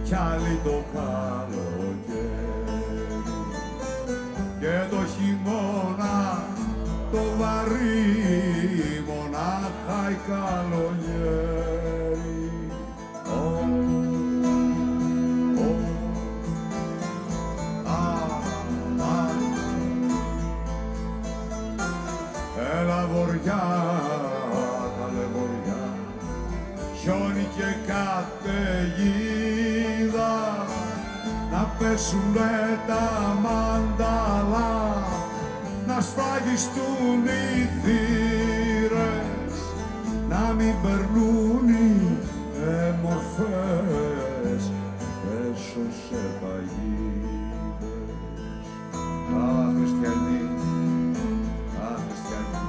κι άλλη το καλοκαίρι και το χειμώνα το βαρύ μονάχα η καλογέρι. Έλα βοριά, καλέ βοριά, χιόνι και καταιγίδα, να πέσουνε τα μάνταλα, να σφραγιστούν οι θύρες, να μην περνούν οι μορφές, πέσω σε παγίδες. Α, χριστιανοί, α, χριστιανοί.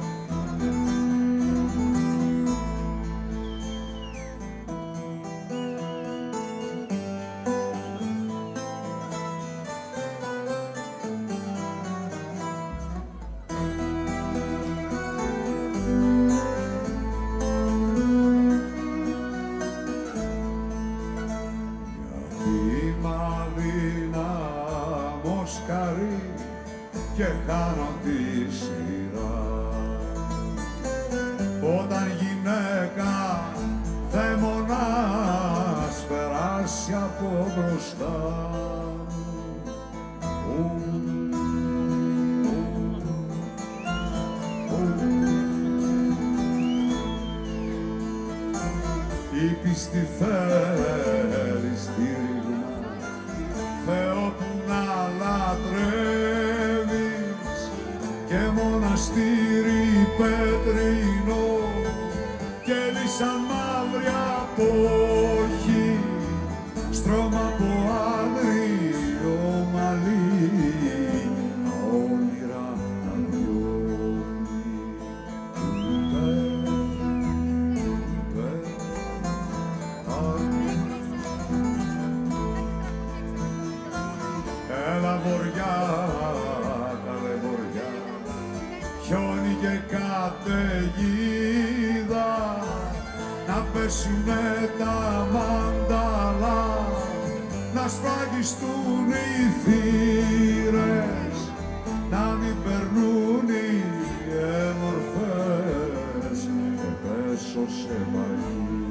Και χάνω τη σειρά όταν γυναίκα δαίμονας περάσει από μπροστά μου. Η πίστη θέλει στήριγμα, Θεό που να λατρεύεις, και μοναστήρι πέτρινο και λύσαν μαύρη απόχη, στρώμα από άγριο μαλλί, τα όνειρα να έλα βοριά, καλέ βοριά, χιόνι και καταιγίδα, να πέσουνε τα μάνταλα, να σφραγιστούν οι θύρες, να μην περνούν οι μορφές, και πέσω σε μαγεία.